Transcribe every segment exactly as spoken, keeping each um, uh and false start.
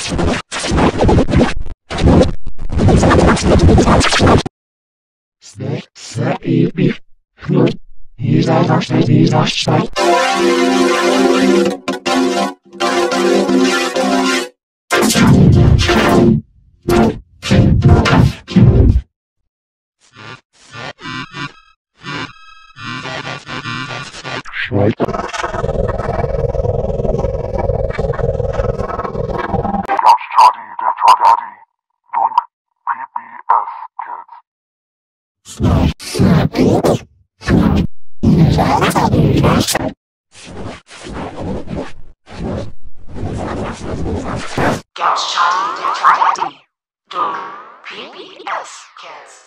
Couch Chatty, der Daddy. Dunk, P B S Kids.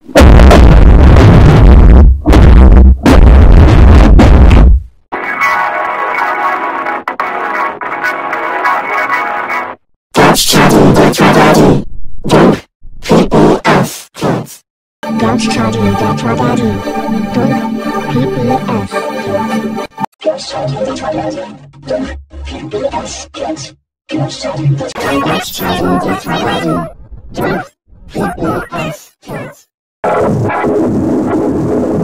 Couch Chatty, der Daddy. Dunk, P B S Kids. Couch Chatty, der Daddy. Dunk, P B S Kids. Couch Chatty, der Daddy. Dunk, P B S Kids. Couch Chatty, der Daddy. Couch Chatty, der Daddy. Dunk, P B S Kids.